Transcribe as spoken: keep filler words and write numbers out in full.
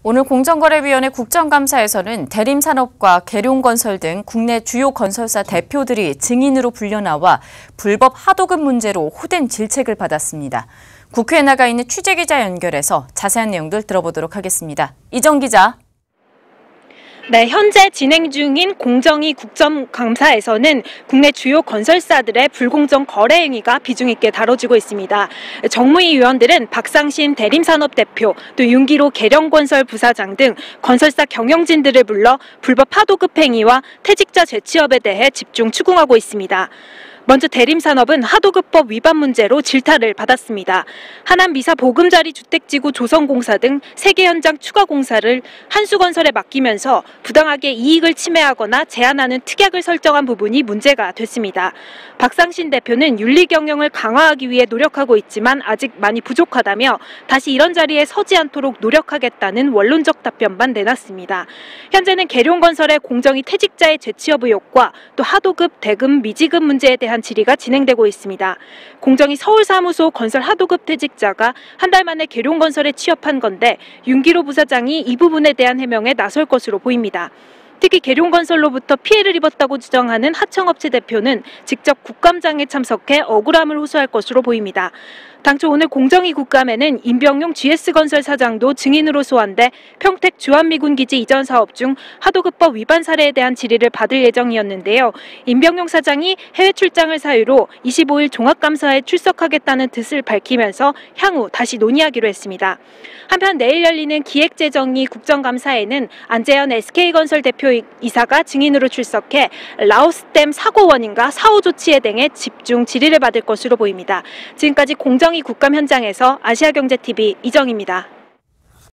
오늘 공정거래위원회 국정감사에서는 대림산업과 계룡건설 등 국내 주요 건설사 대표들이 증인으로 불려나와 불법 하도급 문제로 호된 질책을 받았습니다. 국회에 나가 있는 취재기자 연결해서 자세한 내용들 들어보도록 하겠습니다. 이정 기자. 네, 현재 진행 중인 공정위 국정감사에서는 국내 주요 건설사들의 불공정 거래 행위가 비중 있게 다뤄지고 있습니다. 정무위 위원들은 박상신 대림산업 대표, 또 윤기로 계룡건설 부사장 등 건설사 경영진들을 불러 불법 하도급 행위와 퇴직자 재취업에 대해 집중 추궁하고 있습니다. 먼저 대림산업은 하도급법 위반 문제로 질타를 받았습니다. 하남미사 보금자리 주택지구 조성공사 등 세 개 현장 추가 공사를 한수건설에 맡기면서 부당하게 이익을 침해하거나 제한하는 특약을 설정한 부분이 문제가 됐습니다. 박상신 대표는 윤리 경영을 강화하기 위해 노력하고 있지만 아직 많이 부족하다며 다시 이런 자리에 서지 않도록 노력하겠다는 원론적 답변만 내놨습니다. 현재는 계룡건설의 공정위 퇴직자의 재취업 의혹과 또 하도급, 대금, 미지급 문제에 대한 질의가 진행되고 있습니다. 공정위 서울사무소 건설 하도급 퇴직자가 한 달 만에 계룡건설에 취업한 건데 윤기로 부사장이 이 부분에 대한 해명에 나설 것으로 보입니다. 특히 계룡건설로부터 피해를 입었다고 주장하는 하청업체 대표는 직접 국감장에 참석해 억울함을 호소할 것으로 보입니다. 당초 오늘 공정위 국감에는 임병용 지에스건설 사장도 증인으로 소환돼 평택 주한미군기지 이전 사업 중 하도급법 위반 사례에 대한 질의를 받을 예정이었는데요. 임병용 사장이 해외 출장을 사유로 이십오 일 종합감사에 출석하겠다는 뜻을 밝히면서 향후 다시 논의하기로 했습니다. 한편 내일 열리는 기획재정위 국정감사에는 안재현 에스케이건설 대표이사가 증인으로 출석해 라오스댐 사고 원인과 사후 조치에 대해 집중 질의를 받을 것으로 보입니다. 지금까지 공정위 국감 현장에서 아시아경제티비 이정입니다.